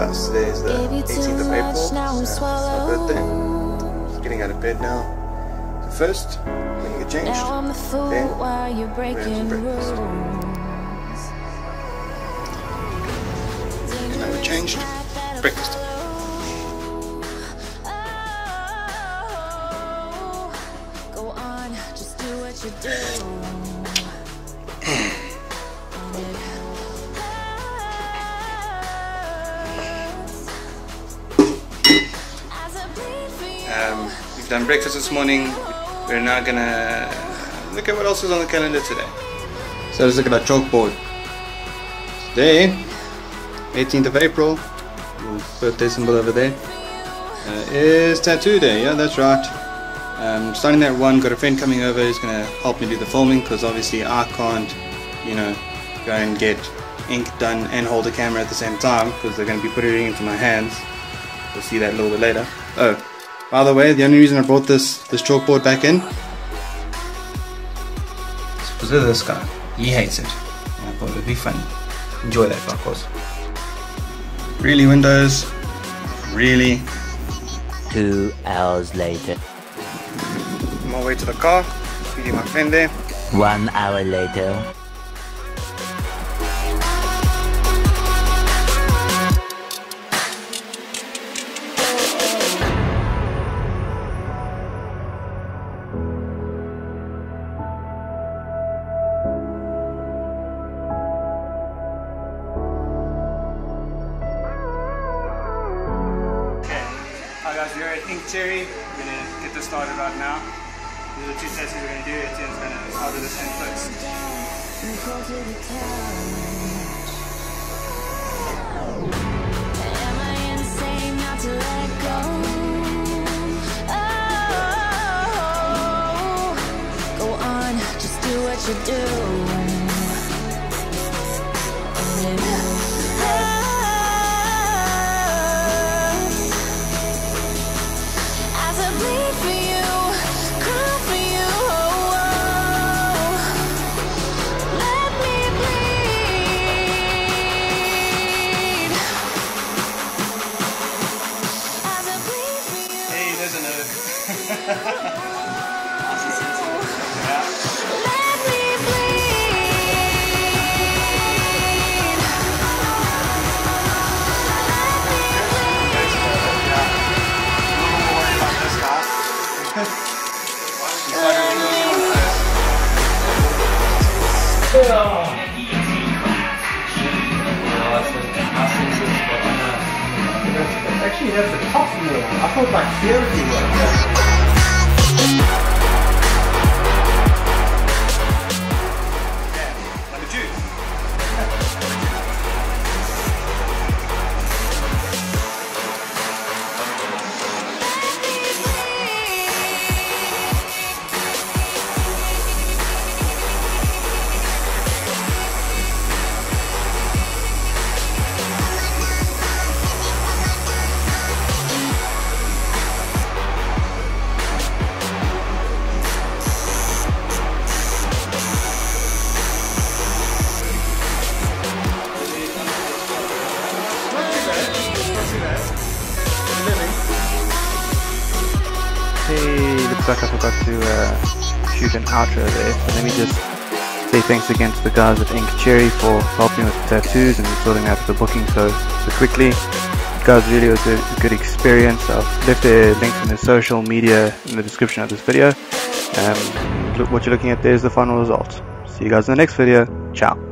guys, today is the 18th of April, it's my birthday. Just getting out of bed now. So first, we're gonna get changed, then we're gonna have some breakfast. Now we're changed, breakfast. Go on, just do what you do. We've done breakfast this morning. We're now gonna look at what else is on the calendar today. So let's look at our chalkboard. Today, 18th of April, birthday symbol over there, is tattoo day. Yeah, that's right. Starting at 1, got a friend coming over who's gonna help me do the filming, because obviously I can't, you know, go and get ink done and hold the camera at the same time, because they're gonna be putting it into my hands. We'll see that a little bit later. Oh, by the way, the only reason I brought this chalkboard back in is because of this guy. He hates it. And I thought it would be funny. Enjoy that, of course. Really, Windows? Really? 2 hours later. On my way to the car, feeding my friend there. 1 hour later. Hi guys, we're at Ink Cherry. We're going to get this started right now. These are the 2 tattoos we're going to do. Etienne's going to order this hand first. Am I insane not to let go? Oh, go on, just do what you do. Actually, that's the top wall. I thought like here you were. Hey, looks like I forgot to shoot an outro there, so let me just say thanks again to the guys at Ink Cherry for helping with the tattoos and sorting out the booking so quickly. Guys, really was a good experience. I've left the links in the social media in the description of this video. Look, what you're looking at there is the final result. See you guys in the next video. Ciao.